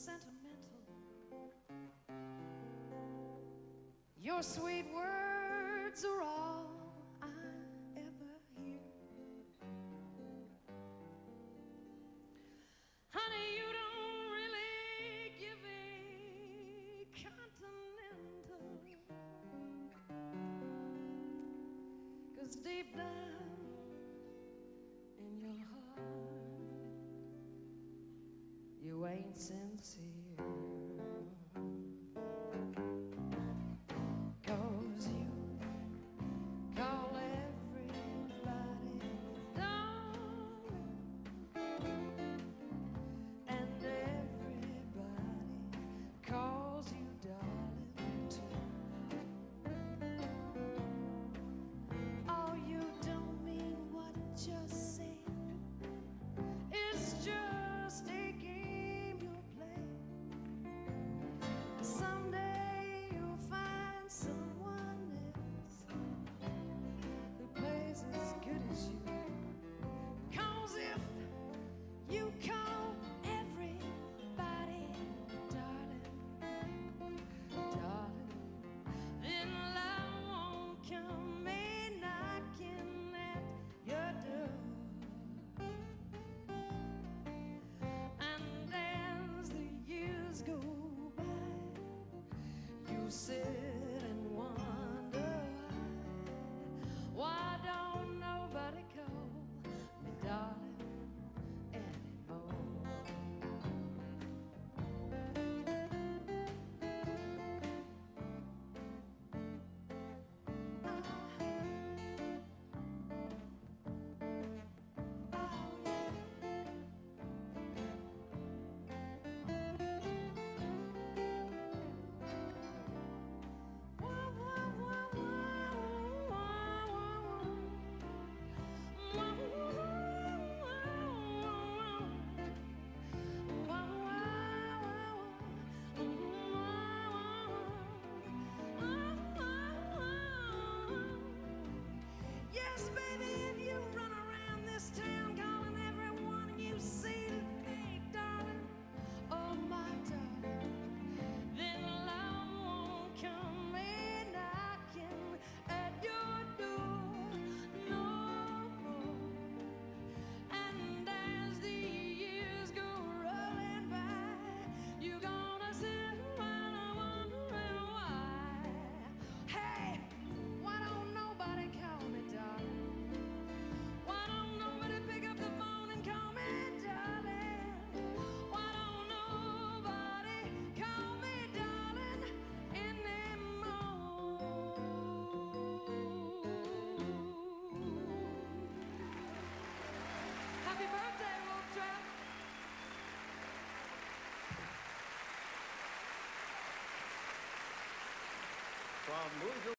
sentimental. Your sweet words are all I ever hear. Honey, you don't really give a continental, 'cause deep down in your heart you ain't sincere. 'Cause you call everybody darling, and everybody calls you darling too. Oh, you don't mean what you say. It's just a game you play. Someday you'll find someone else who plays as good as you. 'Cause if you call everybody darling, darling, then love won't come a knocking at your door. And as the years go by, you sit and wonder why don't nobody call me darling anymore. Yes, baby, if you run around this town calling everyone you see to me darling, oh my darling, then love won't come a knocking at your door no more. And as the years go rolling by, you're gonna sit around wondering why. Hey, why don't nobody call me darling? Why don't nobody pick up the phone and call me darling? Why don't nobody call me darling anymore? Happy birthday, Wolf Trap. From Louisville.